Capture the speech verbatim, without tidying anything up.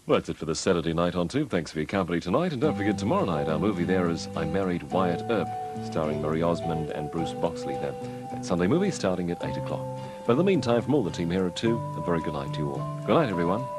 Well, that's it for this Saturday night on Two. Thanks for your company tonight. And don't forget, tomorrow night, our movie there is I Married Wyatt Earp, starring Marie Osmond and Bruce Boxleitner. That Sunday movie starting at eight o'clock. But in the meantime, from all the team here at Two, a very good night to you all. Good night, everyone.